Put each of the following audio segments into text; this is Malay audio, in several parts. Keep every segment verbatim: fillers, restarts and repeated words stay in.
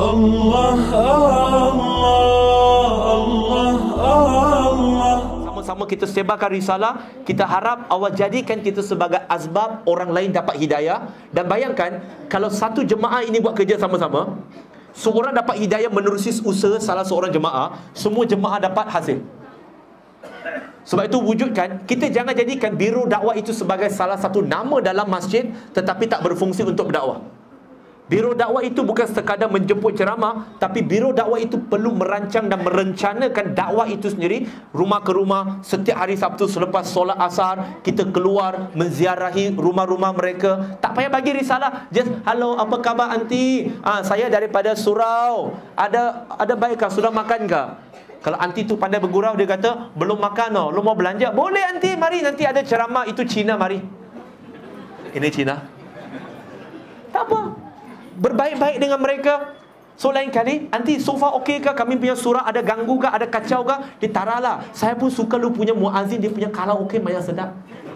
Allah, Allah, Allah, Allah. Sama-sama kita sebarkan risalah. Kita harap Allah jadikan kita sebagai asbab orang lain dapat hidayah. Dan bayangkan, kalau satu jemaah ini buat kerja sama-sama, seorang dapat hidayah menerusi usaha salah seorang jemaah, semua jemaah dapat hasil. Sebab itu wujudkan, kita jangan jadikan biro dakwah itu sebagai salah satu nama dalam masjid tetapi tak berfungsi untuk berdakwah. Biro dakwah itu bukan sekadar menjemput ceramah, tapi biro dakwah itu perlu merancang dan merencanakan dakwah itu sendiri, rumah ke rumah. Setiap hari Sabtu selepas solat asar, kita keluar menziarahi rumah-rumah mereka. Tak payah bagi risalah, just hello, apa khabar anti? Ah, saya daripada surau. Ada ada baikkah? Sudah makan ke? Kalau anti tu pandai bergurau, dia kata belum makan oh, lu mau belanja? Boleh anti, mari nanti ada ceramah, itu Cina, mari. Ini Cina. Tak apa. Berbaik-baik dengan mereka. So lain kali, anti sofa okey ke? Kami punya surah ada ganggu ke? Ada kacau ke? Dia taralah. Saya pun suka lu punya muazzin, dia punya karaoke banyak sedap.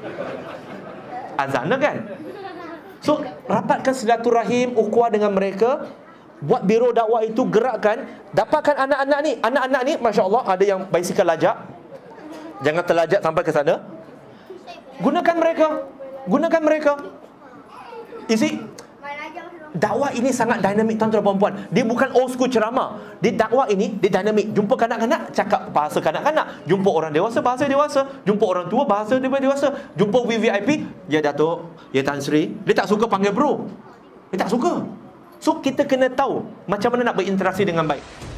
Azan kan? So rapatkan silaturahim, ukhuwah dengan mereka. Buat biro dakwah itu, gerakkan. Dapatkan anak-anak ni. Anak-anak ni, Masya Allah, ada yang basikal lajak. Jangan terlajak sampai ke sana. Gunakan mereka. Gunakan mereka. Isi dakwah ini sangat dinamik, tuan-tuan dan puan-puan. Dia bukan old school ceramah. Dia dakwah ini, dia dinamik. Jumpa kanak-kanak, cakap bahasa kanak-kanak. Jumpa orang dewasa, bahasa dewasa. Jumpa orang tua, bahasa dewasa. Jumpa V V I P, ya Datuk, ya Tan Sri. Dia tak suka panggil bro. Dia tak suka. So kita kena tahu macam mana nak berinteraksi dengan baik.